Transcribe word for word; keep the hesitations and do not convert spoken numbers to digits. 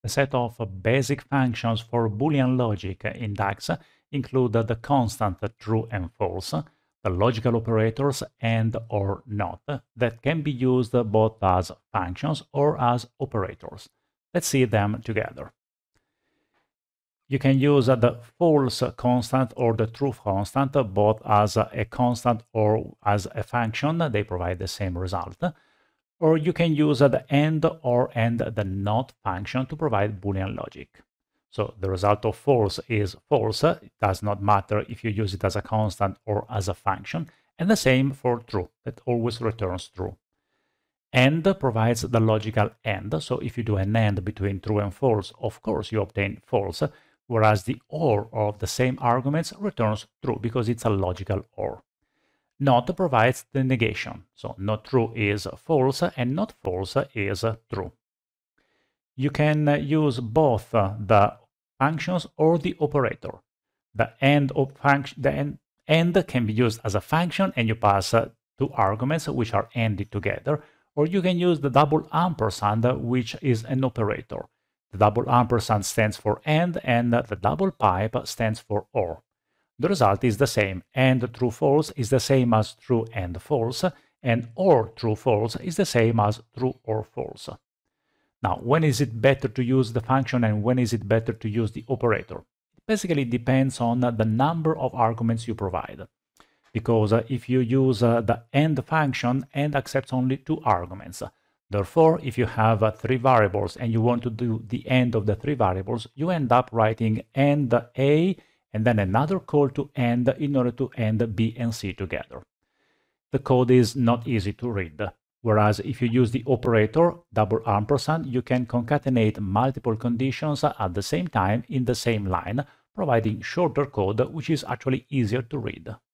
A set of basic functions for Boolean logic in DAX include the constant true and false, the logical operators and or not that can be used both as functions or as operators. Let's see them together. You can use the false constant or the true constant both as a constant or as a function. They provide the same result. Or you can use the and or and the not function to provide Boolean logic. So the result of false is false. It does not matter if you use it as a constant or as a function. And the same for true, that always returns true. And provides the logical and. So if you do an and between true and false, of course you obtain false, whereas the or of the same arguments returns true because it's a logical or. Not provides the negation. So not true is false and not false is true. You can use both the functions or the operator. The and of function, the and, and can be used as a function and you pass two arguments which are ended together, or you can use the double ampersand, which is an operator. The double ampersand stands for and and the double pipe stands for or. The result is the same, and true false is the same as true and false, and or true false is the same as true or false. Now, when is it better to use the function and when is it better to use the operator? It basically depends on the number of arguments you provide. Because if you use the and function, and accepts only two arguments. Therefore, if you have three variables and you want to do the end of the three variables, you end up writing and A and then another call to end in order to end B and C together. The code is not easy to read, whereas if you use the operator, double ampersand, you can concatenate multiple conditions at the same time in the same line, providing shorter code which is actually easier to read.